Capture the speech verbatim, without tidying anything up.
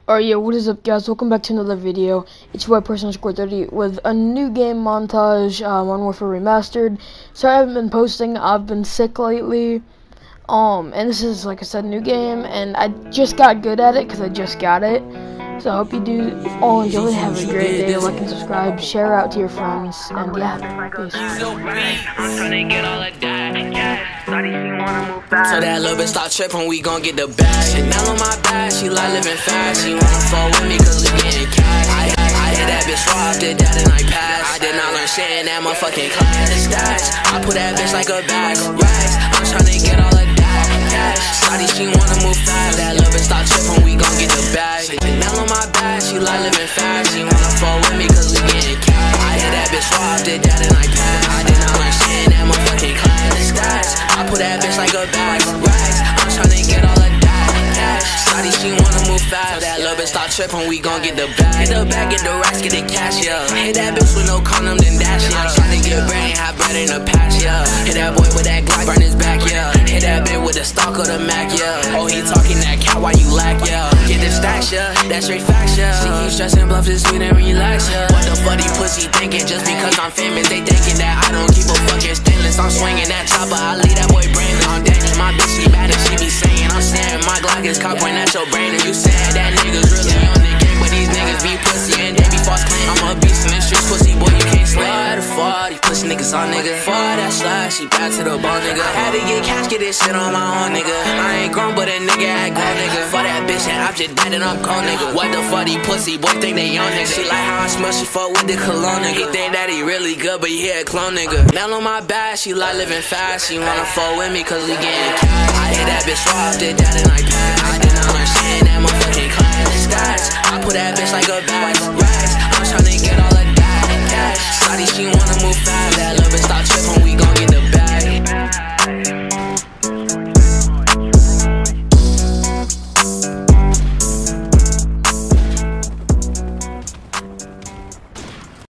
Alright, yeah, what is up, guys? Welcome back to another video. It's your boy Person Score thirty with a new game montage, uh, Modern Warfare Remastered. Sorry I haven't been posting. I've been sick lately. Um, and this is, like I said, a new game, and I just got good at it because I just got it. So I hope you do all enjoy it. Have a great day. Like and subscribe. Share out to your friends. And yeah, peace. So that little bitch start trippin', we gon' get the bag. Chanel on my back, she like living fast. She wanna fall with me cause we getting cash. I, I, I hit that bitch raw, did that and I passed. I did not learn shit in that motherfucking class. The stats, I put that bitch like a bag of racks. I'm tryna get all of that cash. Shawty, she wanna move fast. That little bitch start trippin', we gon' get the bag. Chanel on my back, she like living fast. She wanna fall with me cause we getting cash. I hit that bitch raw, did that and I passed. I did not learn shit in that motherfucking class. The stats, I put that bitch like a bag of racks. I'm tryna get all of that cash. Shawty, she wanna move fast. So that little bitch start trippin', we gon' get the bag. Get the bag, get the racks, get the cash, yeah. Hit that bitch with no condom, then dash, yeah. Tryna get brain, have bread in the patch, yeah. Hit that boy with that Glock, burn his back, yeah. Hit that bitch with the stock of the Mac, yeah. Oh, he talking that cat, why you lack, yeah. Get the stacks, yeah. That's straight facts, yeah. She keep stressing, bluff this sweet and relax, yeah. What the fuck these pussy thinking? Just because I'm famous, they thinking that I don't keep a fucking stainless. I'm swinging that chopper, I leave that boy brain on damage. My bitch, she bad and she be saying, I'm saying my Glock is cock point at your brain. And you saying that niggas really on the game, but these niggas be pussy and they be false claim. I'm a beast in the streets, pussy boy, you can't slay. Why the fuck these pussy niggas on nigga? Fuck that slide, she back to the bone, nigga. Had to get cash, get this shit on my own, nigga. I ain't grown, but a nigga act grown, nigga. For that bitch and I'm just dead and I'm cold, nigga. What the fuck these pussy boy think they on, nigga? She like how I smell, she fuck with the cologne, nigga. He think that he really good, but he a clone, nigga. Now on my back, she like living fast. She wanna fall with me cause we getting cash. I hit that bitch raw, did that and I passed. I did not learn shit in that motherfucking class. The stats, I put that bitch like a bag.